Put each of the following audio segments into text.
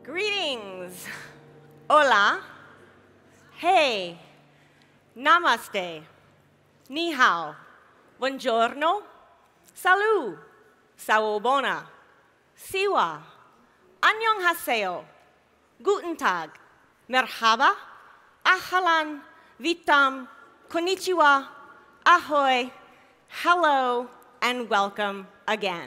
Greetings. Hola. Hey. Namaste. Ni hao. Buongiorno. Salut. Sawubona. Siwa. Annyeonghaseyo. Guten Tag. Merhaba. Ahlan. Vitam. Konnichiwa. Ahoy. Hello. And welcome again.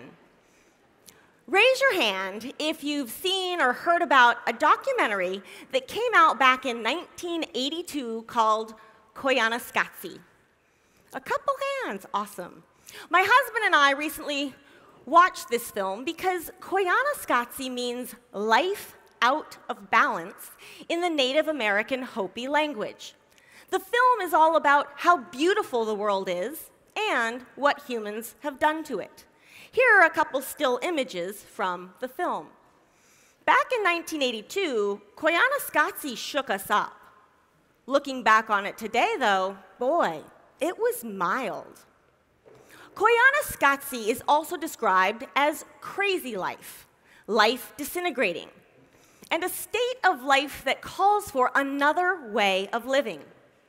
Raise your hand if you've seen or heard about a documentary that came out back in 1982 called Koyaanisqatsi. A couple hands, awesome. My husband and I recently watched this film because Koyaanisqatsi means life out of balance in the Native American Hopi language. The film is all about how beautiful the world is and what humans have done to it. Here are a couple still images from the film. Back in 1982, Koyaanisqatsi shook us up. Looking back on it today, though, boy, it was mild. Koyaanisqatsi is also described as crazy life, life disintegrating, and a state of life that calls for another way of living.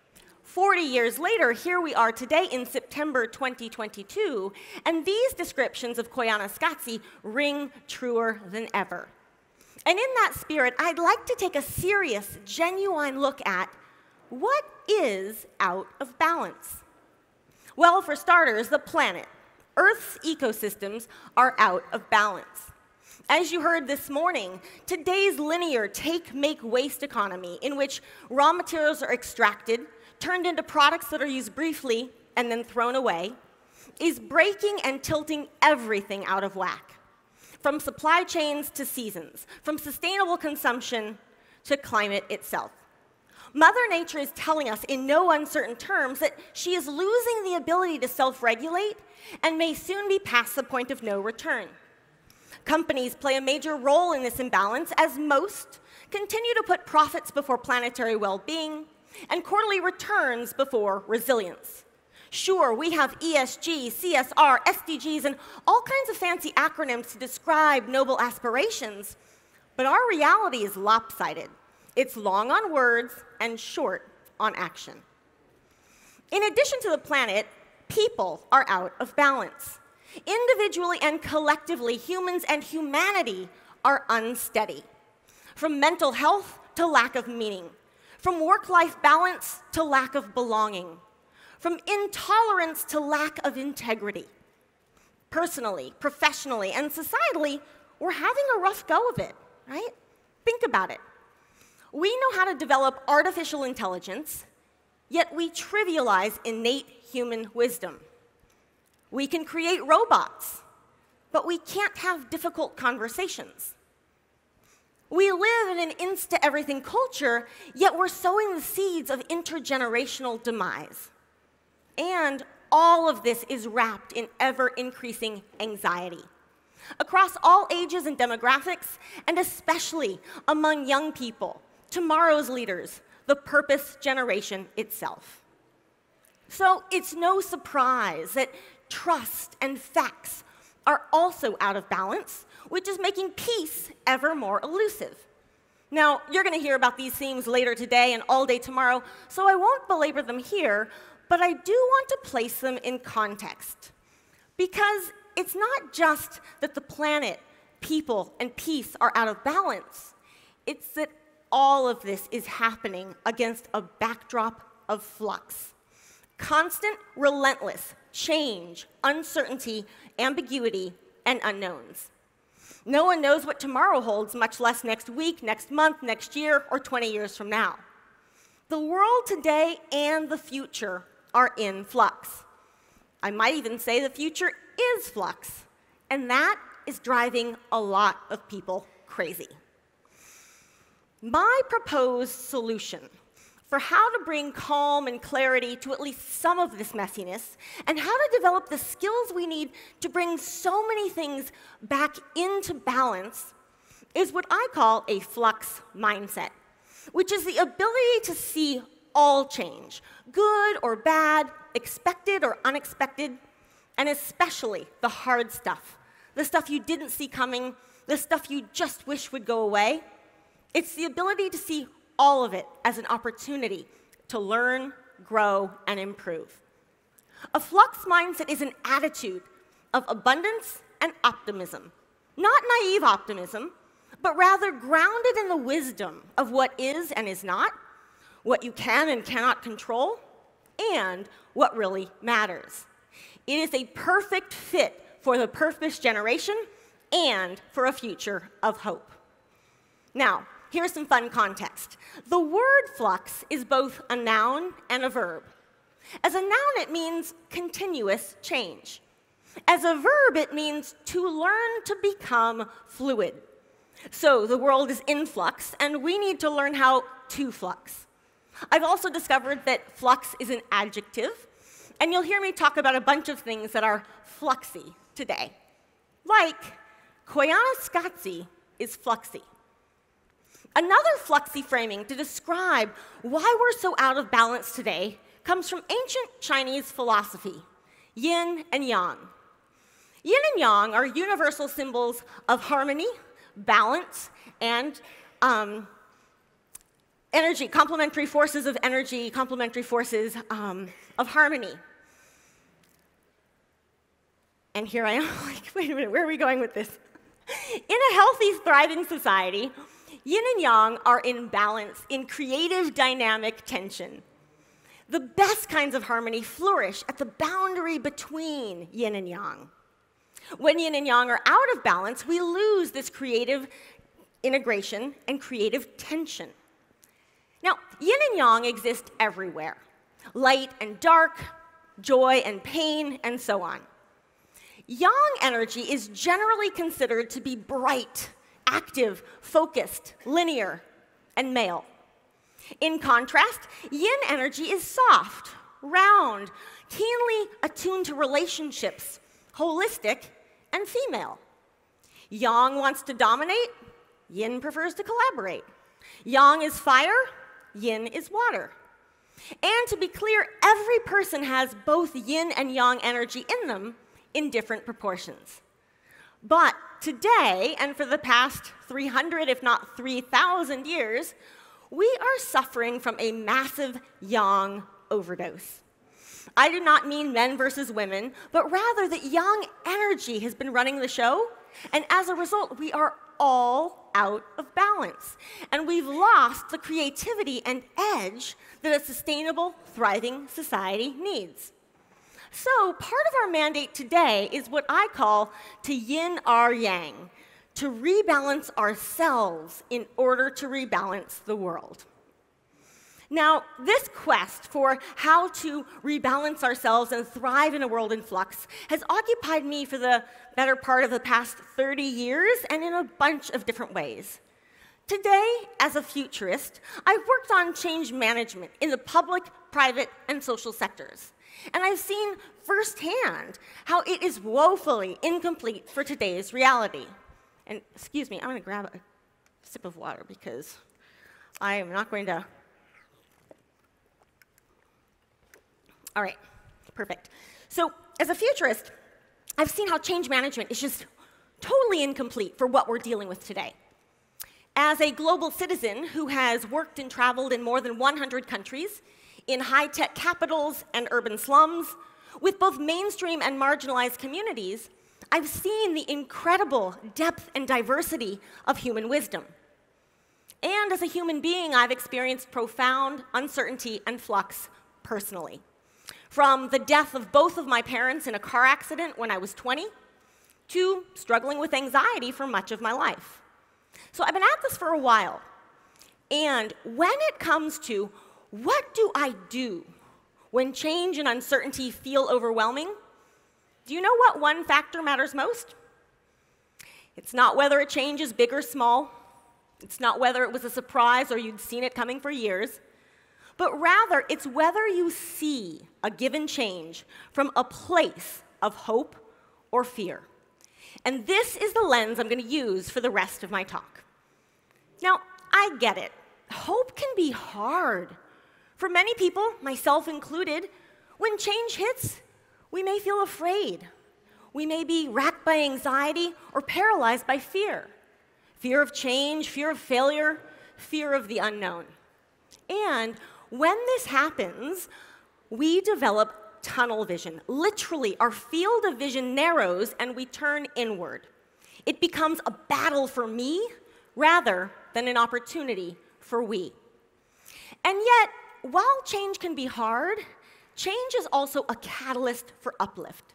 40 years later, here we are today in September 2022, and these descriptions of Koyaanisqatsi ring truer than ever. And in that spirit, I'd like to take a serious, genuine look at what is out of balance. Well, for starters, the planet. Earth's ecosystems are out of balance. As you heard this morning, today's linear take-make-waste economy, in which raw materials are extracted, turned into products that are used briefly and then thrown away, is breaking and tilting everything out of whack, from supply chains to seasons, from sustainable consumption to climate itself. Mother Nature is telling us in no uncertain terms that she is losing the ability to self-regulate and may soon be past the point of no return. Companies play a major role in this imbalance as most continue to put profits before planetary well-being and quarterly returns before resilience. Sure, we have ESG, CSR, SDGs, and all kinds of fancy acronyms to describe noble aspirations, but our reality is lopsided. It's long on words and short on action. In addition to the planet, people are out of balance. Individually and collectively, humans and humanity are unsteady. From mental health to lack of meaning, from work-life balance to lack of belonging, from intolerance to lack of integrity. Personally, professionally, and societally, we're having a rough go of it, right? Think about it. We know how to develop artificial intelligence, yet we trivialize innate human wisdom. We can create robots, but we can't have difficult conversations. We live in an insta-everything culture, yet we're sowing the seeds of intergenerational demise. And all of this is wrapped in ever-increasing anxiety. Across all ages and demographics, and especially among young people, tomorrow's leaders, the purpose generation itself. So it's no surprise that trust and facts are also out of balance, which is making peace ever more elusive. Now, you're going to hear about these themes later today and all day tomorrow, so I won't belabor them here, but I do want to place them in context. Because it's not just that the planet, people, and peace are out of balance. It's that all of this is happening against a backdrop of flux. Constant, relentless change, uncertainty, ambiguity, and unknowns. No one knows what tomorrow holds, much less next week, next month, next year, or 20 years from now. The world today and the future are in flux. I might even say the future is flux, and that is driving a lot of people crazy. My proposed solution for how to bring calm and clarity to at least some of this messiness, and how to develop the skills we need to bring so many things back into balance, is what I call a flux mindset, which is the ability to see all change, good or bad, expected or unexpected, and especially the hard stuff, the stuff you didn't see coming, the stuff you just wish would go away, It's the ability to see all of it as an opportunity to learn, grow, and improve. A flux mindset is an attitude of abundance and optimism. Not naive optimism, but rather grounded in the wisdom of what is and is not, what you can and cannot control, and what really matters. It is a perfect fit for the purpose generation and for a future of hope. Now, here's some fun context. The word flux is both a noun and a verb. As a noun, it means continuous change. As a verb, it means to learn to become fluid. So the world is in flux, and we need to learn how to flux. I've also discovered that flux is an adjective, and you'll hear me talk about a bunch of things that are fluxy today. Like, koyana is fluxy. Another fluxy framing to describe why we're so out of balance today comes from ancient Chinese philosophy, yin and yang. Yin and yang are universal symbols of harmony, balance, and energy, complementary forces of energy, complementary forces of harmony. And here I am, like, wait a minute, where are we going with this? In a healthy, thriving society, yin and yang are in balance, in creative, dynamic tension. The best kinds of harmony flourish at the boundary between yin and yang. When yin and yang are out of balance, we lose this creative integration and creative tension. Now, yin and yang exist everywhere. Light and dark, joy and pain, and so on. Yang energy is generally considered to be bright, active, focused, linear, and male. In contrast, yin energy is soft, round, keenly attuned to relationships, holistic, and female. Yang wants to dominate, yin prefers to collaborate. Yang is fire, yin is water. And to be clear, every person has both yin and yang energy in them in different proportions. But today, and for the past 300, if not 3,000 years, we are suffering from a massive yang overdose. I do not mean men versus women, but rather that yang energy has been running the show, and as a result, we are all out of balance. And we've lost the creativity and edge that a sustainable, thriving society needs. So part of our mandate today is what I call to yin our yang, to rebalance ourselves in order to rebalance the world. Now, this quest for how to rebalance ourselves and thrive in a world in flux has occupied me for the better part of the past 30 years and in a bunch of different ways. Today, as a futurist, I've worked on change management in the public, private, and social sectors. And I've seen firsthand how it is woefully incomplete for today's reality. And excuse me, I'm going to grab a sip of water because I am not going to. All right, perfect. So as a futurist, I've seen how change management is just totally incomplete for what we're dealing with today. As a global citizen who has worked and traveled in more than 100 countries, in high-tech capitals and urban slums, with both mainstream and marginalized communities, I've seen the incredible depth and diversity of human wisdom. And as a human being, I've experienced profound uncertainty and flux personally. From the death of both of my parents in a car accident when I was 20, to struggling with anxiety for much of my life. So I've been at this for a while. And when it comes to what do I do when change and uncertainty feel overwhelming, do you know what one factor matters most? It's not whether a change is big or small. It's not whether it was a surprise or you'd seen it coming for years. But rather, it's whether you see a given change from a place of hope or fear. And this is the lens I'm going to use for the rest of my talk. Now, I get it. Hope can be hard. For many people, myself included, when change hits, we may feel afraid. We may be racked by anxiety or paralyzed by fear. Fear of change, fear of failure, fear of the unknown. And when this happens, we develop tunnel vision. Literally, our field of vision narrows and we turn inward. It becomes a battle for me rather than an opportunity for we. And yet, while change can be hard, change is also a catalyst for uplift.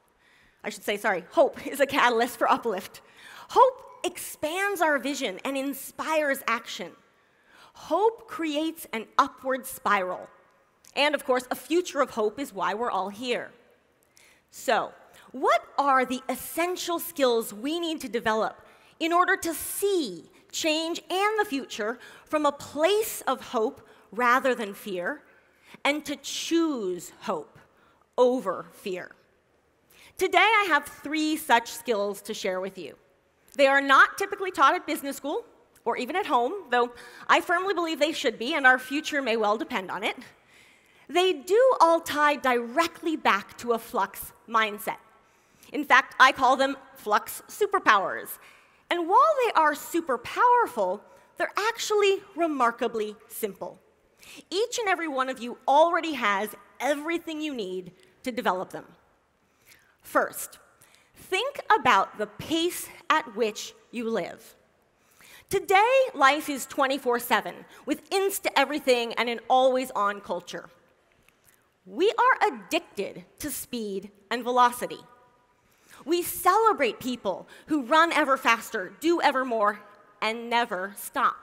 Hope is a catalyst for uplift. Hope expands our vision and inspires action. Hope creates an upward spiral. And of course, a future of hope is why we're all here. So, what are the essential skills we need to develop in order to see change and the future from a place of hope rather than fear, and to choose hope over fear? Today, I have 3 such skills to share with you. They are not typically taught at business school or even at home, though I firmly believe they should be, and our future may well depend on it. They do all tie directly back to a flux mindset. In fact, I call them flux superpowers. And while they are super powerful, they're actually remarkably simple. Each and every one of you already has everything you need to develop them. First, think about the pace at which you live. Today, life is 24/7, with insta-everything and an always-on culture. We are addicted to speed and velocity. We celebrate people who run ever faster, do ever more, and never stop.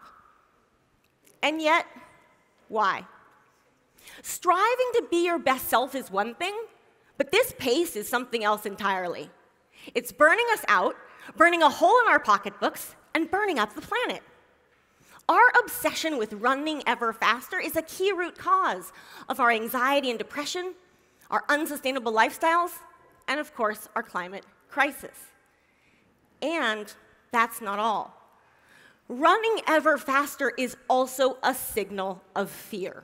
And yet, why? Striving to be your best self is one thing, but this pace is something else entirely. It's burning us out, burning a hole in our pocketbooks, and burning up the planet. Our obsession with running ever faster is a key root cause of our anxiety and depression, our unsustainable lifestyles, and of course, our climate crisis. And that's not all. Running ever faster is also a signal of fear.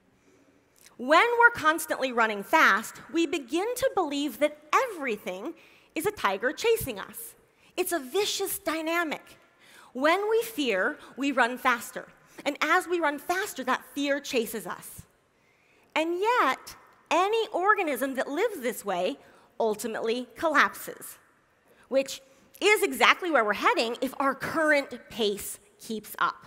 When we're constantly running fast, we begin to believe that everything is a tiger chasing us. It's a vicious dynamic. When we fear, we run faster. And as we run faster, that fear chases us. And yet, any organism that lives this way ultimately collapses, which is exactly where we're heading if our current pace keeps up.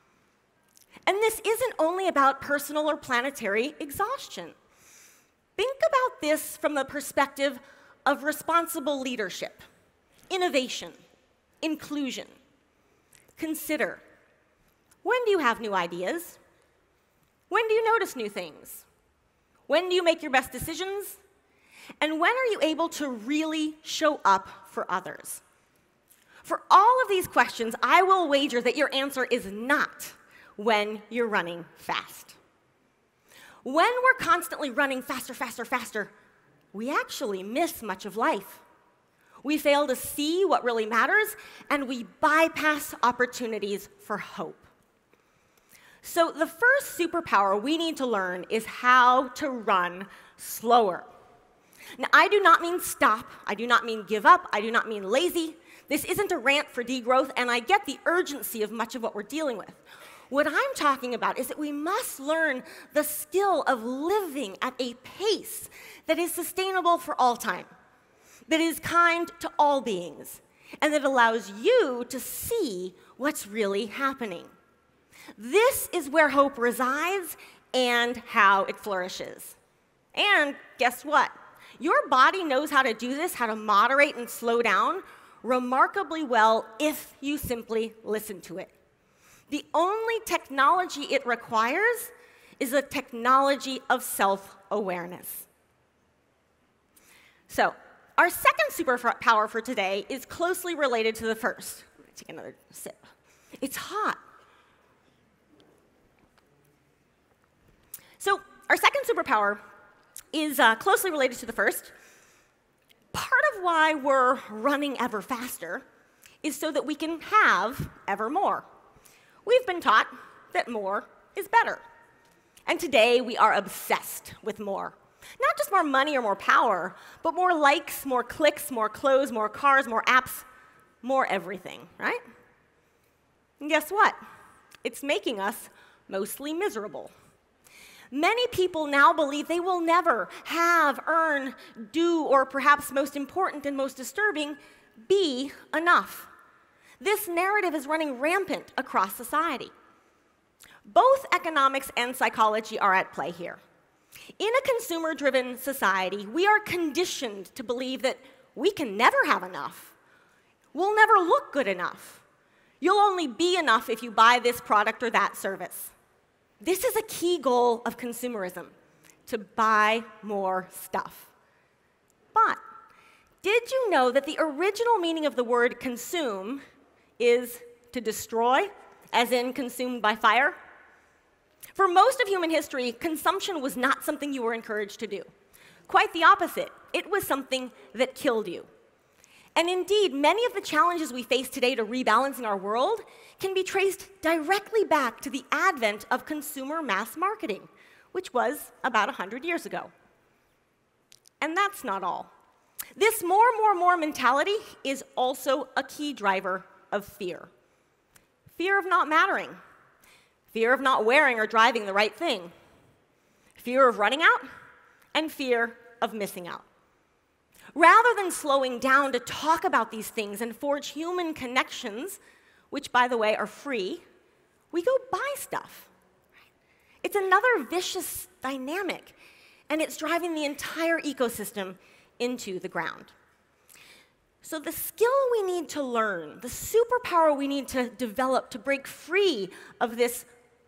And this isn't only about personal or planetary exhaustion. Think about this from the perspective of responsible leadership, innovation, inclusion. Consider, when do you have new ideas? When do you notice new things? When do you make your best decisions? And when are you able to really show up for others? For all of these questions, I will wager that your answer is not when you're running fast. When we're constantly running faster, faster, faster, we actually miss much of life. We fail to see what really matters, and we bypass opportunities for hope. So the first superpower we need to learn is how to run slower. Now, I do not mean stop. I do not mean give up. I do not mean lazy. This isn't a rant for degrowth, and I get the urgency of much of what we're dealing with. What I'm talking about is that we must learn the skill of living at a pace that is sustainable for all time, that is kind to all beings, and that allows you to see what's really happening. This is where hope resides and how it flourishes. And guess what? Your body knows how to do this, how to moderate and slow down remarkably well if you simply listen to it. The only technology it requires is a technology of self-awareness. So, our second superpower for today is closely related to the first. I'm going to take another sip. It's hot. So, our second superpower is closely related to the first. Part of why we're running ever faster is so that we can have ever more. We've been taught that more is better. And today, we are obsessed with more. Not just more money or more power, but more likes, more clicks, more clothes, more cars, more apps, more everything, right? And guess what? It's making us mostly miserable. Many people now believe they will never have, earn, do, or perhaps most important and most disturbing, be enough. This narrative is running rampant across society. Both economics and psychology are at play here. In a consumer-driven society, we are conditioned to believe that we can never have enough. We'll never look good enough. You'll only be enough if you buy this product or that service. This is a key goal of consumerism, to buy more stuff. But did you know that the original meaning of the word consume is to destroy, as in consumed by fire? For most of human history, consumption was not something you were encouraged to do. Quite the opposite. It was something that killed you. And indeed, many of the challenges we face today to rebalancing our world can be traced directly back to the advent of consumer mass marketing, which was about 100 years ago. And that's not all. This more mentality is also a key driver of fear. Fear of not mattering. Fear of not wearing or driving the right thing. Fear of running out, and fear of missing out. Rather than slowing down to talk about these things and forge human connections, which, by the way, are free, we go buy stuff. It's another vicious dynamic, and it's driving the entire ecosystem into the ground. So the skill we need to learn, the superpower we need to develop to break free of this,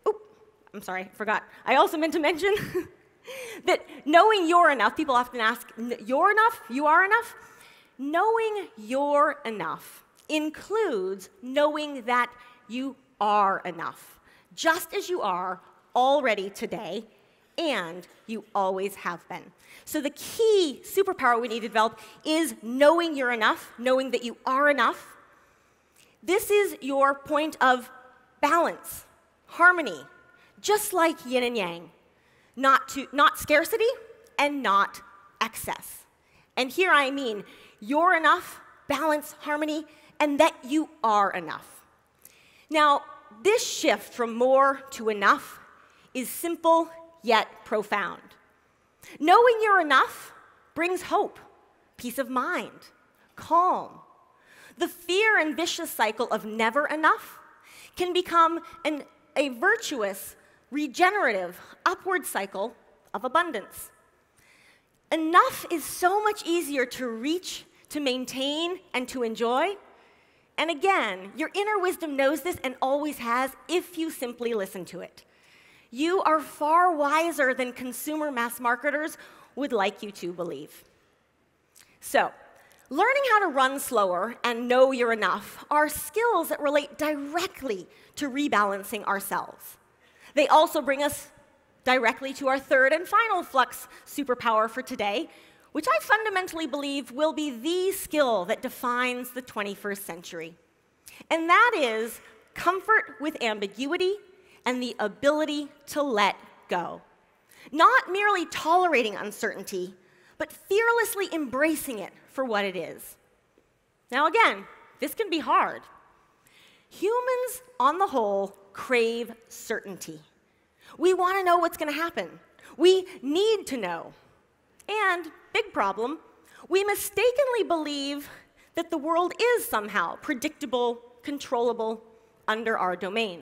I'm sorry, I forgot. I also meant to mention that knowing you're enough, people often ask, you're enough? You are enough? Knowing you're enough includes knowing that you are enough, just as you are already today, and you always have been. So the key superpower we need to develop is knowing you're enough, knowing that you are enough. This is your point of balance, harmony, just like yin and yang. Not scarcity and not excess. And here I mean you're enough, balance, harmony, and that you are enough. Now, this shift from more to enough is simple yet profound. Knowing you're enough brings hope, peace of mind, calm. The fear and vicious cycle of never enough can become a virtuous, regenerative, upward cycle of abundance. Enough is so much easier to reach, to maintain, and to enjoy. And again, your inner wisdom knows this and always has if you simply listen to it. You are far wiser than consumer mass marketers would like you to believe. So, learning how to run slower and know you're enough are skills that relate directly to rebalancing ourselves. They also bring us directly to our third and final flux superpower for today, which I fundamentally believe will be the skill that defines the 21st century. And that is comfort with ambiguity and the ability to let go. Not merely tolerating uncertainty, but fearlessly embracing it for what it is. Now again, this can be hard. Humans, on the whole, crave certainty. We want to know what's going to happen. We need to know. And, big problem, we mistakenly believe that the world is somehow predictable, controllable, under our domain.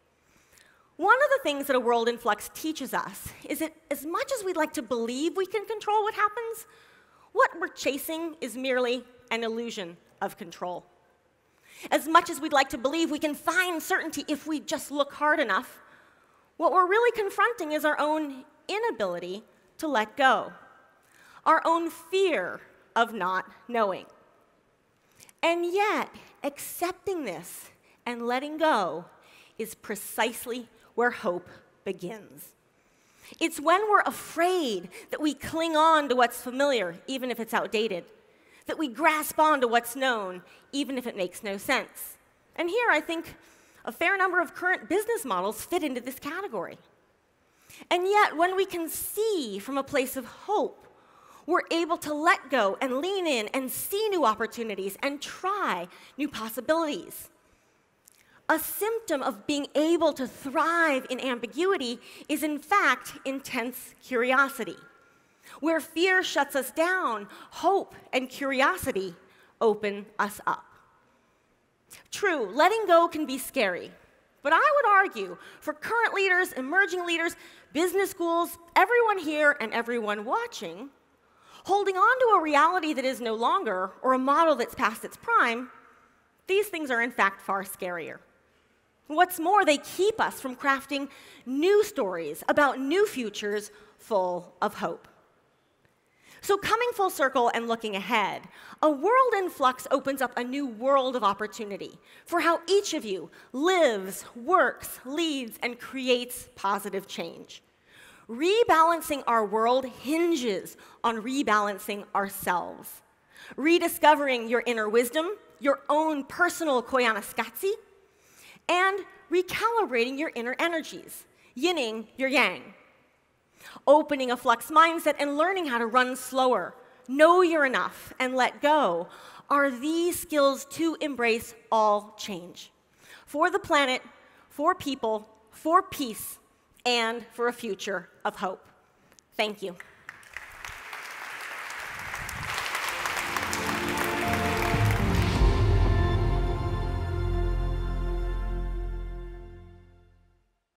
One of the things that a world in flux teaches us is that as much as we'd like to believe we can control what happens, what we're chasing is merely an illusion of control. As much as we'd like to believe we can find certainty if we just look hard enough, what we're really confronting is our own inability to let go, our own fear of not knowing. And yet, accepting this and letting go is precisely where hope begins. It's when we're afraid that we cling on to what's familiar, even if it's outdated, that we grasp on to what's known, even if it makes no sense. And here, I think a fair number of current business models fit into this category. And yet, when we can see from a place of hope, we're able to let go and lean in and see new opportunities and try new possibilities. A symptom of being able to thrive in ambiguity is, in fact, intense curiosity. Where fear shuts us down, hope and curiosity open us up. True, letting go can be scary, but I would argue for current leaders, emerging leaders, business schools, everyone here and everyone watching, holding on to a reality that is no longer, or a model that's past its prime, these things are in fact far scarier. What's more, they keep us from crafting new stories about new futures full of hope. So coming full circle and looking ahead, a world in flux opens up a new world of opportunity for how each of you lives, works, leads, and creates positive change. Rebalancing our world hinges on rebalancing ourselves. Rediscovering your inner wisdom, your own personal koyaanisqatsi, and recalibrating your inner energies, yinning your yang. Opening a flux mindset and learning how to run slower, know you're enough, and let go are these skills to embrace all change. For the planet, for people, for peace, and for a future of hope. Thank you.